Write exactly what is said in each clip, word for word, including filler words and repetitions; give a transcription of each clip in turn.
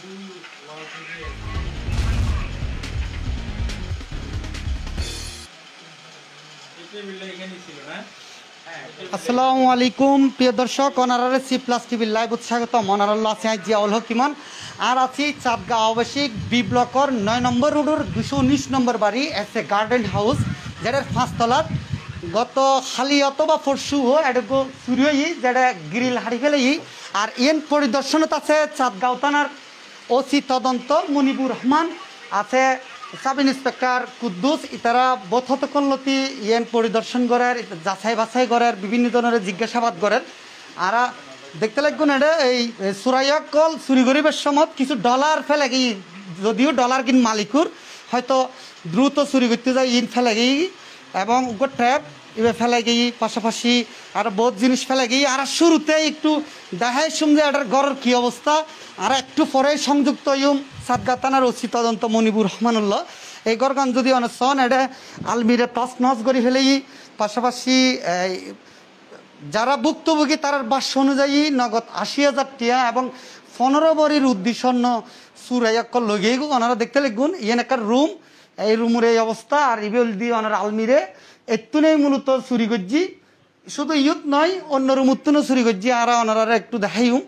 আসসালামু আলাইকুম প্রিয় দর্শক, অনারারে সি প্লাস টিভির লাইভ স্বাগত। অনারাল্লাহ আছি জিয়াউল হকিমান আর আছি চাঁদগাঁও আবাসিক বি ব্লকর নয় নম্বর রোডের দুশো উনিশ নম্বর বাড়ি এস এ গার্ডেন হাউস, যেটার পাঁচতলার গত খালি অথবা পরশু এটা চুরি যেটা গ্রিল হারি ফেলে। আর ইন পরিদর্শনত আছে চাঁদগাঁও থানার ওসি তদন্ত মনিবুর রহমান, আছে সাব ইন্সপেক্টর কুদ্দুস। ইতারা বোধতকল্লতি ইয়েন পরিদর্শন করার, যাচাই বাছাই করার, বিভিন্ন ধরনের জিজ্ঞাসাবাদ করার। আর দেখতে লাগবেন এটা এই সুরাইয়াকল চুরি গরিবের সময় কিছু ডলার ফেলে গিয়ে, যদিও ডলার কিন মালিকুর হয়তো দ্রুত চুরি করতে যায় ইন ফেলে গিয়ে, এবং ট্র্যাপ এবার ফেলে গিয়ে পাশাপাশি আর বহুত জিনিস ফেলে গিয়ে। আর শুরুতে একটু দেখাই শুনছে এটার ঘরের কী অবস্থা, আর একটু পরে সংযুক্ত ইউম চাঁদগাঁও থানার ওসি তদন্ত মনিবুর রহমানুল্লাহ। এই গরগান যদি অনেক সন এটা আলমিরে টস নস করে ফেলেই, পাশাপাশি যারা ভুক্তভোগী তার বাস্য অনুযায়ী নগদ আশি হাজার টিয়া এবং পনেরো বড়ির উদ্দেশ্যন্য সুরাইয়াক্কর লগিয়ে ওনারা দেখতে লিখুন ইয়েন একটা রুম, এই রুমের এই অবস্থা। আর ইবেল দিয়ে ওনার আলমিরে এতুনেই মূলত চুরি করছি, শুধু ইউথ নয় অন্য রুম উত্তুনও চুরি করছি। আর ওনারা একটু দেখাইম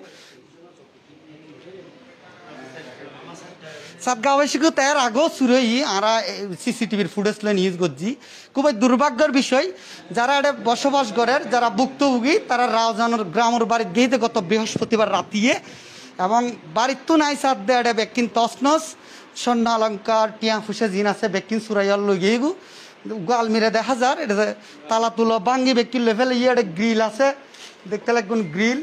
চাঁদগাঁও আবাসিক তার আগেও চুরি আমরা সিসিটিভির ফুটেজ লেন ইউজ করছি। খুবই দুর্ভাগ্যের বিষয়, যারা এটা বসবাস করেন, যারা ভুক্তভোগী তারা রাওজানোর গ্রামের বাড়ির গিয়ে গত বৃহস্পতিবার রাতিয়ে, এবং বাড়ির তো নাই চাঁদ দেয় এটা বেকিন তসনস স্বর্ণ অলঙ্কার টিয়া ফুসে জিন আছে বেকিন চুরাইয়ার লইয়ে গু আলমিরে দেখা যার এটা তালা তুলো বাঙ্গি বেকিন লেভেল ইয়ে এটা গ্রিল আছে, দেখতে লাগবেন গ্রিল।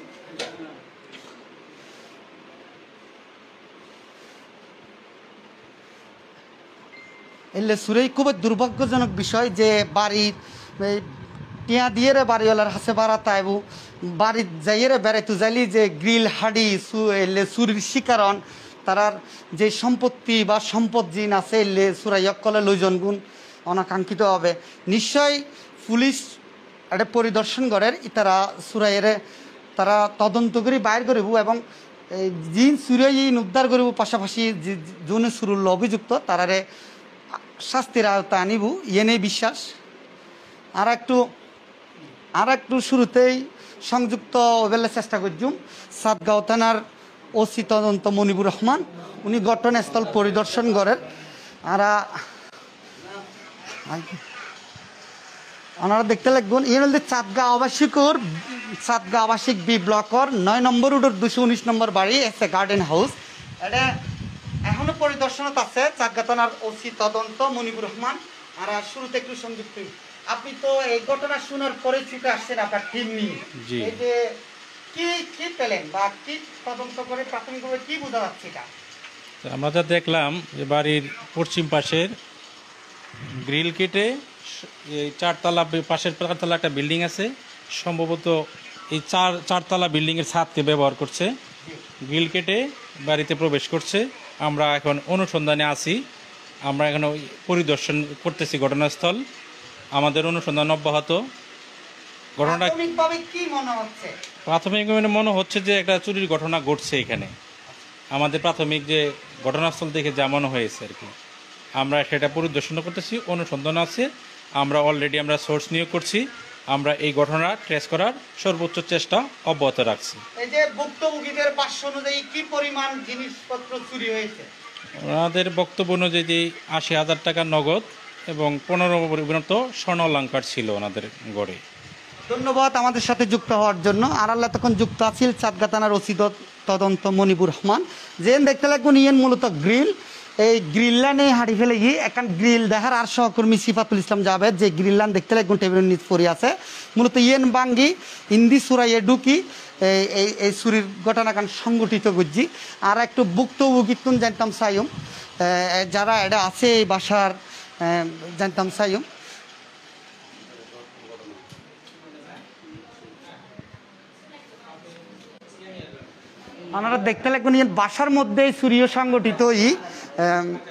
এলে সুরেই খুবই দুর্ভাগ্যজনক বিষয় যে বাড়ির টিয়া দিয়ে রে বাড়িওয়ালার হাসে বাড়া তাইবু বাড়ির যাইয়ে রে বেড়াইতে যাইলি যে গ্রিল হাডি সু এলে চুরির শিকারণ তারার যে সম্পত্তি বা সম্পদ জিন আছে এলে সুরাইয়কলে লইজন গুণ অনাকাঙ্ক্ষিত হবে। নিশ্চয় পুলিশ এটা পরিদর্শন করেন, তারা সুরাইয়ের তারা তদন্ত করে বাইর করব এবং জিন সুরাই উদ্ধার করব, পাশাপাশি যোন সুরুল অভিযুক্ত তারারে শাস্তির আওতা আনিব ইয়েনে বিশ্বাস। আর একটু আর একটু শুরুতেই সংযুক্ত ওবেলে চেষ্টা করছুম চাঁদগাঁও থানার ওসি তদন্ত মনিবুর রহমান, উনি ঘটনাস্থল পরিদর্শন করেন। আর ওনারা দেখতে লাগবেন ইয়ে বলতে চাঁদগাঁও আবাসিকর চাঁদগাঁও আবাসিক বি ব্লকর নয় নম্বর রোডের দুশো উনিশ নম্বর বাড়ি এস এ গার্ডেন হাউস। এটা এখনো পরিদর্শনত আছে চাঁদগাঁও থানার ওসি তদন্ত মনিবুর রহমান। আর শুরুতে একটু সংযুক্ত, আপনি তো এই ঘটনা শোনার পরে ছুটে আসছেন আপনার টিম নিয়ে, এই যে কি কি পেলেন বা কি তদন্ত করে প্রাথমিকভাবে কি বোঝা যাচ্ছে? এটা আমরা যা দেখলাম যে বাড়ির পশ্চিম পাশের গ্রিল কেটে এই চারতলা পাশের চারতলা একটা বিল্ডিং আছে, সম্ভবত এই চার চারতলা বিল্ডিংয়ের ছাদকে ব্যবহার করছে, গ্রিল কেটে বাড়িতে প্রবেশ করছে। আমরা এখন অনুসন্ধানে আছি, আমরা এখন পরিদর্শন করতেছি ঘটনাস্থল, আমাদের অনুসন্ধান অব্যাহত। ঘটনাটা কি মনে হচ্ছে? প্রাথমিকভাবে মনে হচ্ছে যে একটা চুরির ঘটনা ঘটছে এখানে, আমাদের প্রাথমিক যে ঘটনাস্থল দেখে যা মনে হয়েছে আর কি। আমরা সেটা পরিদর্শন করতেছি, অনুসন্ধান আছে, আমরা অলরেডি আমরা সোর্স নিয়োগ করছি, আমরা এই ঘটনা ট্রেস করার সর্বোচ্চ চেষ্টা অব্যাহত রাখছি। এই যে ভুক্তভোগীদের ভাষ্য অনুযায়ী কি পরিমাণ জিনিসপত্র চুরি হয়েছে? ওনাদের বক্তব্য অনুযায়ী আশি হাজার টাকা নগদ এবং পনেরো পরিণত স্বর্ণ অলঙ্কার ছিল ওনাদের গড়ে। ধন্যবাদ আমাদের সাথে যুক্ত হওয়ার জন্য। আর আল্লাহ তখন যুক্ত আছিল চাঁদগাঁও থানার ওসি তদন্ত মনিবুর রহমান। যেন দেখতে লাগবেন ইয়েন মূলত গ্রিল, এই গ্রিললানে হাঁড়ি ফেলে গিয়ে এখন গ্রিল দেখার আর সহকর্মী সিফাতুল ইসলাম জাভেদ যে গ্রিললান দেখতে লাগবেন টেবিলের নিচ পড়ে আছে, মূলত ইয়েন বাঙ্গি ইন্দি সুরাইয়ে ঢুকি এই এই চুরির ঘটনাকান সংগঠিত করছি। আর একটু ভুক্তভোগীতুন জানতাম চাইম যারা এটা আছে এই বাসার জানতাম চাইম। আপনারা দেখতে লাগবেন বাসার মধ্যে চুরিও সংগঠিত ই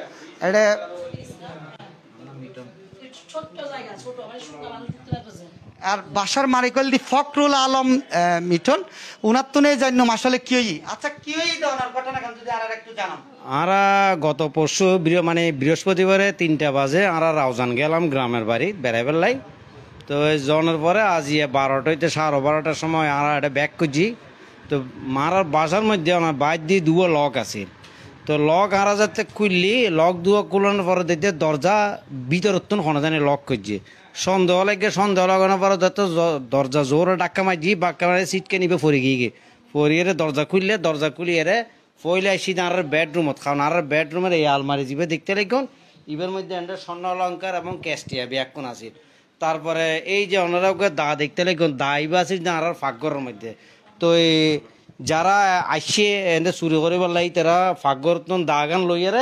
এটা আর বাসার মারিকল দি ফখরুল আলম আহ, মিঠন উনার তো নেই জানো আসলে কিই আচ্ছা কিই দেওয়ার ঘটনা কারণ যদি আর একটু জানাম। আরা গত পরশু বৃহ- মানে বৃহস্পতিবারে তিনটা বাজে আরা রাউজান গেলাম গ্রামের বাড়ি বেড়াইবেলাই। তো এই জনের পরে আজ ইয়ে বারোটা হইতে সাড়ে বারোটার সময় আরা এটা ব্যাক করছি। তো মারার বাসার মধ্যে আমার বাইর দিয়ে দুয়ো লক আছে। তো লক আরা যাতে খুললি লক দুয়ো খুলানোর পরে দেখতে দরজা ভিতরত্তন কোনো জানি লক করছে। সন্দেহ লাগে সন্দেহ লাগানোর পরে যত জ- দরজা জোরে ডাক্কা মারছি বাক্কা মারে সিটকে নিবে ফরি গিয়ে গিয়ে ফরিয়ে দরজা খুললে দরজা খুলিয়ে রে ফইলে আসি আর বেডরুমত কারণ আর বেডরুমের এই আলমারি যাবে দেখতে লাগুন ইবের মধ্যে এন্ডে স্বর্ণ অলঙ্কার এবং ক্যাশটিয়া ব্যাকুন আছে। তারপরে এই যে ওনারা ওকে দা দেখতে লাগুন দা ইবা আছে আর ফাঁকঘরের মধ্যে। তো এই যারা আসছে এনে চুরি করে বললাই তারা ফাঁকঘর দা গান লইয়ারে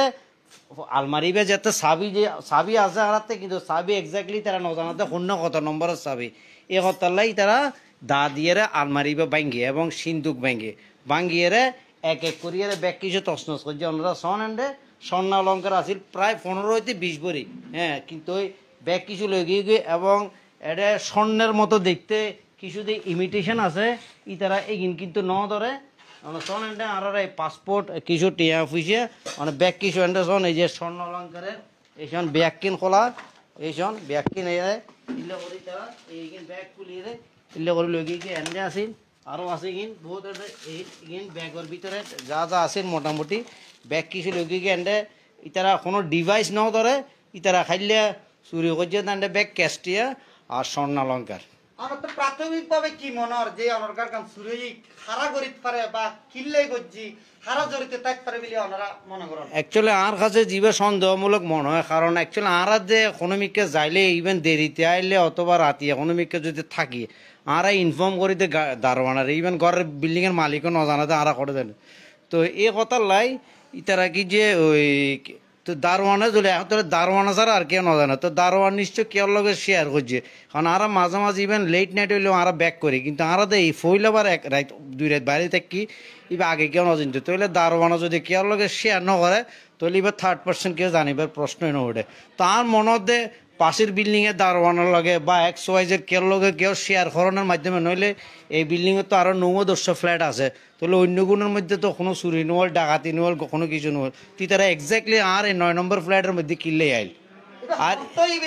আলমারি বে যাতে চাবি যে চাবি আছে হারাতে কিন্তু চাবি এক্স্যাক্টলি তারা নজানাতে শূন্য কত নম্বরের চাবি এই হতাল্লাই তারা দা দিয়ে আলমারি বে ভাঙ্গি এবং সিন্দুক ভাঙ্গি ভাঙ্গিয়ে এক এক করিয়ে ব্যাগ কিছু তসনস করছে ওনারা সন এন্ডে স্বর্ণ অলঙ্কার আছিল প্রায় পনেরো হইতে বিশ ভরি। হ্যাঁ কিন্তু ওই ব্যাগ কিছু লেগে গিয়ে এবং এটা স্বর্ণের মতো দেখতে কিছু যে ইমিটেশন আছে ই তারা এগিন কিন্তু ন ধরে সন এন্ডে আর এই পাসপোর্ট কিছু টিয়া ফুইছে মানে ব্যাগ কিছু এন্ডে সন এই যে স্বর্ণ অলঙ্কারের এইসন ব্যাগ কিন খোলা এইসন ব্যাগ কিন এই ইলে করি তারা এইগিন ব্যাগ খুলিয়ে ইলে করে লগে গিয়ে এন্ডে আসিল আরও আছে কিন বহুত এইগিন ব্যাগের ভিতরে যা যা আছে মোটামুটি ব্যাগ কিছু লগে গিয়ে এন্ডে ইতারা কোনো ডিভাইস নাও ধরে ইতারা খাইলে চুরি করছে তান্ডে ব্যাগ ক্যাশটিয়া আর স্বর্ণ অলঙ্কার। আমার তো প্রাথমিকভাবে কি মনে হয় যে অনরকার কাম চুরি হারা করিতে পারে বা কিল্লে গজ্জি হারা জড়িত থাকতে পারে বলে ওনারা মনে করেন। অ্যাকচুয়ালি আর কাছে জীবে সন্দেহমূলক মনে হয় কারণ অ্যাকচুয়ালি আর যে একোনমিককে যাইলে ইভেন দেরিতে আইলে অথবা রাতি একোনমিককে যদি থাকি আর ইনফর্ম করিতে দারোয়ানারে ইভেন ঘরের বিল্ডিংয়ের মালিকও ন জানাতে আরা করে দেন। তো এই কথার লাই ইতারা কি যে ওই তো দারোয়ানে যদি এখন তো দারোয়ানা ছাড়া আর কেউ ন জানে তো দারোয়ান নিশ্চয় কেউ লগে শেয়ার করছে কারণ আরা মাঝে মাঝে ইভেন লেট নাইট হইলেও আরা ব্যাক করি কিন্তু আরা তো এই ফইল আবার এক রাত দুই রাত বাইরে থাকি এবার আগে কেউ না জানতো তাহলে দারোয়ানা যদি কেউ লগে শেয়ার ন করে তাহলে এবার থার্ড পার্সন কেউ জানিবার প্রশ্নই না ওঠে। তার মনে পাশের বিল্ডিংয়ে দারোয়ানোর লগে বা এক্স ওয়াইজের কেউ লগে কেউ শেয়ার করানোর মাধ্যমে নইলে এই বিল্ডিংয়ে তো আরও নৌদর্শ ফ্ল্যাট আছে তাহলে অন্য গুণের মধ্যে তো কোনো চুরি নোয়াল ডাকাতি নোয়াল কোনো কিছু নোয়াল তুই তারা এক্স্যাক্টলি আর এই নয় নম্বর ফ্ল্যাটের মধ্যে কিনলেই আইল। আর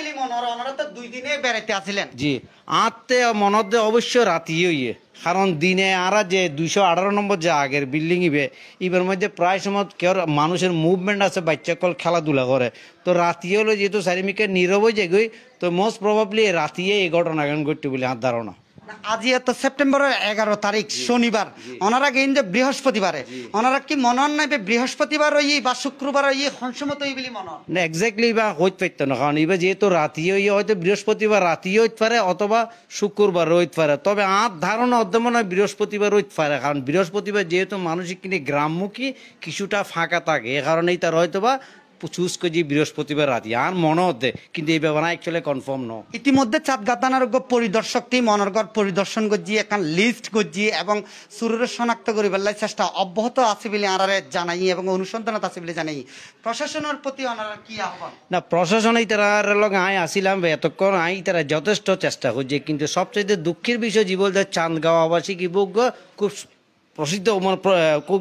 দুই দিনে বেড়াইতে আসিলেন জি আঁতে মনত অবশ্য রাতি ইয়ে কারণ দিনে আরা যে দুইশো আঠারো নম্বর যে আগের বিল্ডিং ইবে ইবের মধ্যে প্রায় সময় কেউ মানুষের মুভমেন্ট আছে বাচ্চা কল খেলাধুলা করে তো রাতি হলো যেহেতু চারিমিকে নীরব হয়ে যায় তো মোস্ট প্রবাবলি রাতিয়ে এই ঘটনা গান ঘটতে বলে আমার ধারণা। আজি তো সেপ্টেম্বরের এগারো তারিখ শনিবার ওনারা গেইন যে বৃহস্পতিবারে ওনারা কি মনে হয় না বৃহস্পতিবার ওই বা শুক্রবার ওই হংসমত ওই বলি মনে হয় না এক্স্যাক্টলি বা হইতে পারতো না কারণ এবার যেহেতু রাতিও ইয়ে হয়তো বৃহস্পতিবার রাতিও হইতে পারে অথবা শুক্রবার হইতে পারে তবে আর ধারণা অধ্যমন হয় বৃহস্পতিবার হইতে পারে কারণ বৃহস্পতিবার যেহেতু মানুষের কিনে গ্রামমুখী কিছুটা ফাঁকা থাকে এ কারণেই তার হয়তো বা চুজ করছি বৃহস্পতিবার রাতি আর মনে হতে কিন্তু এই ব্যাপারে অ্যাকচুয়ালি কনফার্ম ন। ইতিমধ্যে চাঁদ গাতানার পরিদর্শক টিম অনর্গর পরিদর্শন করছি এখন লিস্ট করছি এবং সুরের শনাক্ত করি বেলায় চেষ্টা অব্যাহত আছে বলে আনারে জানাই এবং অনুসন্ধানত আছে বলে জানাই প্রশাসনের প্রতি ওনারা কি আহ্বান না প্রশাসনই তারা লগে আই আসিলাম এতক্ষণ আই তারা যথেষ্ট চেষ্টা করছে কিন্তু সবচেয়ে দুঃখের বিষয় জীবন চাঁদগাঁও আবাসিক ইবুক খুব প্রসিদ্ধ খুব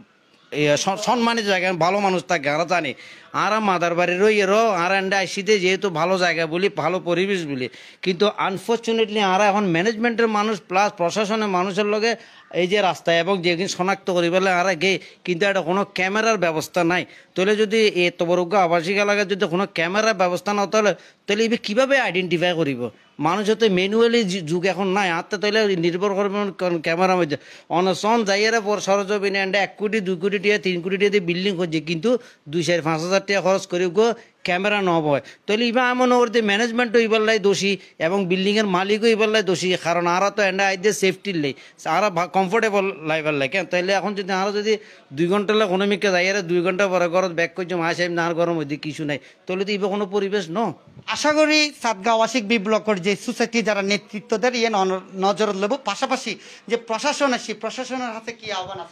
সম্মানিত জায়গা ভালো মানুষ থাকে আরা জানি আর মাদার বাড়ির এরও আর এন্ডা আসিতে যেহেতু ভালো জায়গা বলি ভালো পরিবেশ বলি কিন্তু আনফর্চুনেটলি আর এখন ম্যানেজমেন্টের মানুষ প্লাস প্রশাসনের মানুষের লগে এই যে রাস্তায় এবং যেদিন শনাক্ত করি বলে আর গে কিন্তু একটা কোনো ক্যামেরার ব্যবস্থা নাই তাহলে যদি এত বড় আবাসিক এলাকায় যদি কোনো ক্যামেরার ব্যবস্থা না তাহলে তাহলে এবার কীভাবে আইডেন্টিফাই করিব মানুষের তো ম্যানুয়ালি যুগ এখন নাই আত্মা তাহলে নির্ভর করবে ক্যামেরার মধ্যে অনসন যাইয়েরা পর সরজমিনে এন্ডা এক কোটি দুই কোটি টিয়া তিন কোটি টিয়া দিয়ে বিল্ডিং করছে কিন্তু দুই চার পাঁচ হাজার টাকা খরচ করে গো ক্যামেরা নব হয় তাহলে ইবা এমন ওরতে ম্যানেজমেন্টও ইবাল্লাই দোষী এবং বিল্ডিংয়ের মালিকও ইবাল্লাই দোষী কারণ আরা তো এন্ডা আইদের সেফটির লাই আরা কমফোর্টেবল লাইবার লাই কেন তাইলে এখন যদি আরও যদি দুই ঘন্টা লাগে অনমিকে যাইয়ারে দুই ঘন্টা পরে ঘরত ব্যাক করছে মা সাহেব না আর ঘরের মধ্যে কিছু নাই তাহলে তো ইবা কোনো পরিবেশ ন। আশা করি চাঁদগাঁও আবাসিক বি ব্লকের যে সোসাইটি যারা নেতৃত্ব দেয় ইয়ে নজর লেব পাশাপাশি যে প্রশাসন আছে প্রশাসনের হাতে কি আহ্বান আছে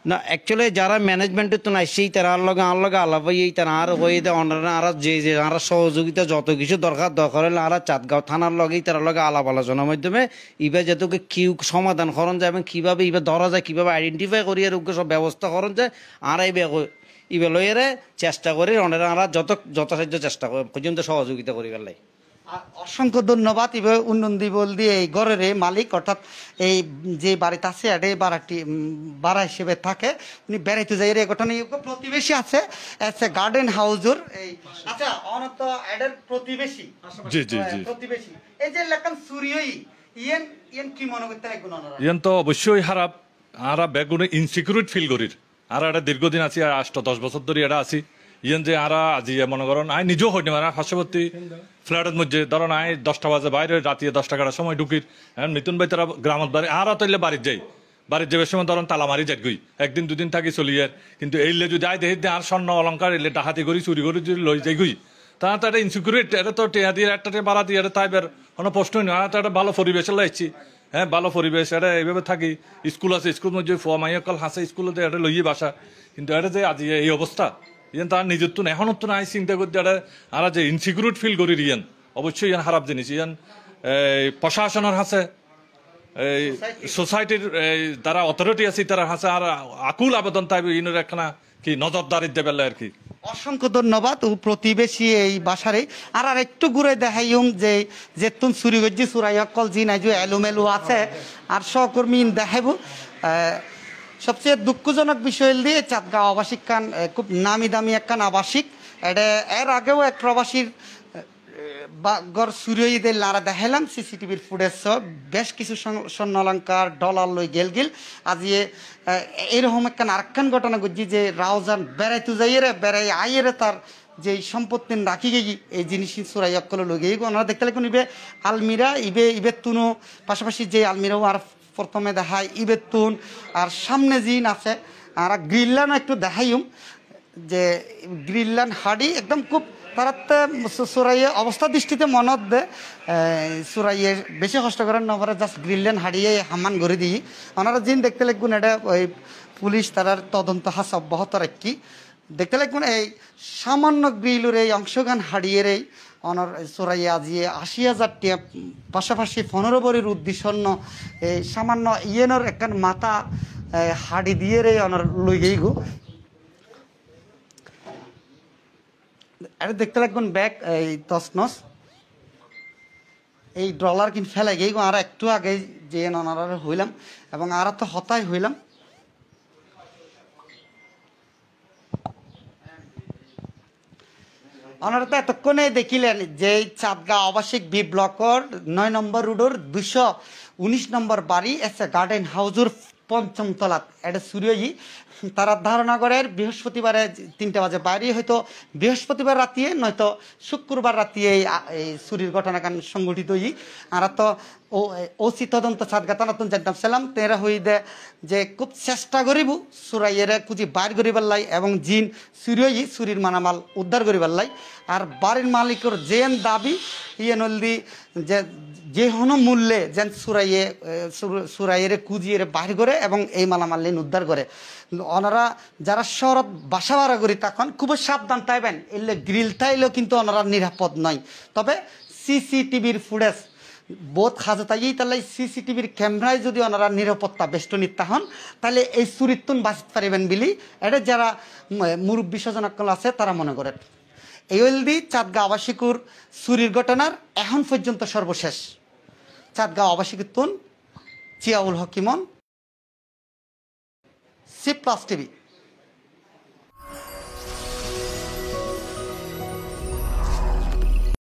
না অ্যাকচুয়ালি যারা ম্যানেজমেন্টে তো নাই সেই তারা আর লগে আর লগে আলাপ হয়ে তারা আর হয়ে দেয় অনারা আর যে যে আর সহযোগিতা যত কিছু দরকার দরকার হলে আর চাঁদগাঁও থানার লগেই তারা লগে আলাপ আলোচনার মাধ্যমে ইবার যেহেতু কি সমাধান করণ যায় এবং কীভাবে ইবার ধরা যায় কীভাবে আইডেন্টিফাই করি আর সব ব্যবস্থা করণ যায় আর এই ইবে লইয়েরে চেষ্টা করি ওনারা আর যত যথাসাধ্য চেষ্টা করি পর্যন্ত সহযোগিতা করি পেলাই। অসংখ্য ধন্যবাদ। এবার উন্নয়ন দিবল দিয়ে এই ঘরের এই মালিক অর্থাৎ এই যে বাড়িতে আছে এটা বাড়াটি বাড়া হিসেবে থাকে উনি বেড়াইতে যাই এই ঘটনা প্রতিবেশী আছে এসে গার্ডেন হাউজের এই আচ্ছা অনত এডের প্রতিবেশী জি জি জি প্রতিবেশী এই যে লেখান সুরিয়ই ইয়েন ইয়েন কি মনে করতে একগুণ ইয়ান তো অবশ্যই খারাপ আরা বেগুনে ইনসিকিউরিট ফিল করির আর এটা দীর্ঘদিন আছি আষ্ট দশ বছর ধরে এটা আছি ইয়ান যে আরা আজি মনে করেন আই নিজেও হইনি মানে পার্শ্ববর্তী ফ্ল্যাটের মধ্যে ধরেন আই দশটা বাজে বাইরে রাতে দশটা কাটার সময় ঢুকির এখন মিতুন ভাই তারা গ্রামত বাড়ি আর তৈলে বাড়ির যাই বাড়ির যাবার সময় ধরেন তালা মারি যাই গই একদিন দুদিন থাকি চলি আর কিন্তু এইলে যদি আই দেখি আর স্বর্ণ অলঙ্কার এলে ডাহাতি করি চুরি করি যদি লই যাই গই তা তো একটা ইনসিকিউরিট এটা তো টেয়া দিয়ে একটা বাড়া দিয়ে তাই বের কোনো প্রশ্নই নয় তো একটা ভালো পরিবেশে লাইছি হ্যাঁ ভালো পরিবেশ এটা এইভাবে থাকি স্কুল আছে স্কুল মধ্যে ফোয়া মাইয়াকাল হাসে স্কুলে এটা লইয়ে বাসা কিন্তু এটা যে আজি এই অবস্থা ইয়ান তার নিজের তো এখনো তো নাই চিন্তা করতে এটা আর যে ইনসিকিউরিট ফিল করি ইয়ান অবশ্যই ইয়ান খারাপ জিনিস ইয়ান এই প্রশাসনের হাসে এই সোসাইটির যারা অথরিটি আছে তারা হাসে আর আকুল আবেদন তাই ইনের একখানা কি নজরদারি দেবে আর কি। অসংখ্য ধন্যবাদ ও প্রতিবেশী এই বাসারে আর আর একটু ঘুরে দেখাইম যে যেতুন চুরি গজ্জি চুরাই অকল জি নাই যে এলোমেলো আছে আর সহকর্মী দেখাইব সবচেয়ে দুঃখজনক বিষয় দিয়ে চাঁদগাঁও আবাসিক কান খুব নামি দামি একখান আবাসিক এটা এর আগেও এক প্রবাসীর গর চুরিদের লারা দেখাইলাম সিসিটিভির ফুটেজ সব বেশ কিছু স্বর্ণ অলঙ্কার ডলার লই গেল গেল আজি এরকম একখান আরেকখান ঘটনা করছি যে রাউজান বেড়াইতে যাইয়ে বেড়াই আইয়েরে তার যে সম্পত্তি রাখি গেই এই জিনিস চুরাই অকলে লই গেই ওনারা দেখতে লাগুন ইবে আলমিরা ইবে ইবের তুনো পাশাপাশি যে আলমিরাও আর প্রথমে দেখায় ইবের তুন আর সামনে জিন আছে আর গ্রিল্লান একটু দেখাইম যে গ্রিল্লান হাডি একদম খুব তারা চোরাইয়ে অবস্থা দৃষ্টিতে মনত দে চোরাইয়ে বেশি কষ্ট করেন নবরে জাস্ট গ্রিল্লেন হারিয়ে হামান করে দিই ওনারা জিন দেখতে লাগবেন এটা ওই পুলিশ তারার তদন্ত হাস অব্যাহত রাখি দেখতে লাগবেন এই সামান্য গ্রিলুর এই অংশগান হারিয়ে এই অনর চোরাইয়ে আজিয়ে আশি হাজার টিয়া পাশাপাশি পনেরো বড়ির উদ্দেশ্যন্য এই সামান্য ইয়েনর একখান মাথা হাড়ি দিয়ে রে অনর লই গেই গো এটা দেখতে লাগবেন ব্যাগ এই তসনস এই ডলার কিন ফেলে গেই আর একটু আগে যে ওনারা হইলাম এবং আর তো হতাই হইলাম ওনারা তো এতক্ষণে দেখিলেন যে চাঁদগাঁও আবাসিক বি ব্লকর নয় নম্বর রোডের দুশো উনিশ নম্বর বাড়ি এসে গার্ডেন হাউজের পঞ্চম তলাত এটা সুরিয়ই তারা ধারণা করে বৃহস্পতিবারে তিনটা বাজে বাইরে হয়তো বৃহস্পতিবার রাতিয়ে নয়তো শুক্রবার রাতিয়ে এই চুরির ঘটনাকান সংগঠিত হই আর তো ও ওসি তদন্ত চাঁদগাঁ নতুন জানতাম ছিলাম তেরা হই দে যে খুব চেষ্টা করিব চুরাইয়েরে কুচি বাইর করিবার লাই এবং জিন চুরিয়ই চুরির মানামাল উদ্ধার করিবার লাই আর বাড়ির মালিকের যেন দাবি ইয়ে নলদি যে যে কোনো মূল্যে যেন চুরাইয়ে চুরাইয়েরে কুজিয়ে বাহির করে এবং এই মালামাল উদ্ধার করে ওনারা যারা শহরত বাসা ভাড়া করি তখন খুব সাবধান তাইবেন এলে গ্রিল তাইলেও কিন্তু ওনারা নিরাপদ নয় তবে সিসিটিভির ফুটেজ বোধ হাজতাই তাহলে সিসিটিভির ক্যামেরায় যদি ওনারা নিরাপত্তা বেষ্টনীত হন তাহলে এই চুরিত্তুন বাঁচতে পারিবেন বলি এটা যারা মুরব্বী স্বজনকল আছে তারা মনে করেন এই দি চাঁদগাঁও আবাসিকুর চুরির ঘটনার এখন পর্যন্ত সর্বশেষ চাঁদগাঁও আবাসিকুর তুন Ziaul Haq Emon C plus TV.